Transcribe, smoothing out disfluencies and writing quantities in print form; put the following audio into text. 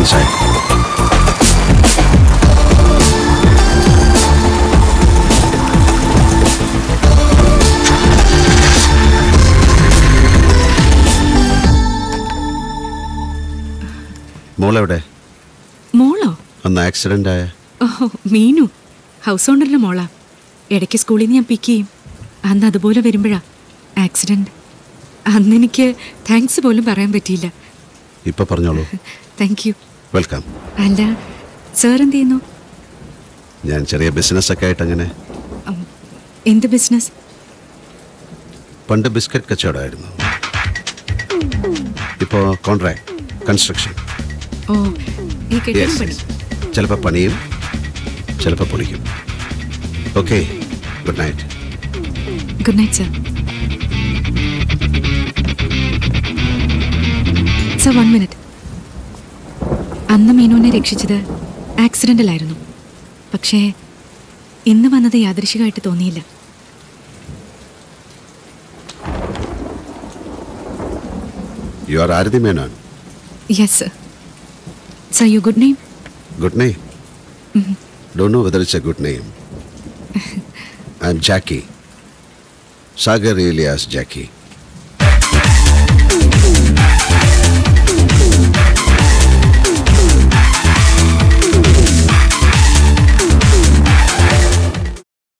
inside. മോളെവിടെ? മോളോ? അന്ന് accident ആയ മീനു ഹൗസ് ഓണറിന്റെ മോളാ. ഇടയ്ക്ക് സ്കൂളിൽ നിന്ന് ഞാൻ പിക്ക് ചെയ്യും. അന്ന് അതുപോലെ വരുമ്പോഴാ ആക്സിഡന്റ്. അന്ന് എനിക്ക് താങ്ക്സ് പോലും പറയാൻ പറ്റിയില്ല. ഇപ്പൊ പറഞ്ഞോളൂ. Thank you. വെൽക്കം. അല്ല, സാർ എന്ത് ചെയ്യുന്നു? ഞാൻ ചെറിയ ബിസിനസ് ഒക്കെ ആയിട്ട് അങ്ങനെ. എന്ത് ബിസിനസ്? പണ്ട് ബിസ്ക്കറ്റ് കച്ചവടമായിരുന്നു. ഇപ്പോൾ കോൺട്രാക്ട് കൺസ്ട്രക്ഷൻ. ഓ, ഈ കെട്ടിടം പണി. ചിലപ്പോൾ പണിയും ചിലപ്പോൾ പൊളിക്കും. Okay, good night. Good night sir. Sir, 1 minute. അന്ന് മീനുവിനെ രക്ഷിച്ചത് ആക്സിഡന്റിലായിരുന്നു. പക്ഷേ ഇന്ന് വന്നത് യാദൃശികമായിട്ട് തോന്നിയില്ല. You are Arati Menon? Yes, sir. Sir, your good name? Good name? Don't know whether it's a good name. I'm Jackie. Sagar Elias Jackie.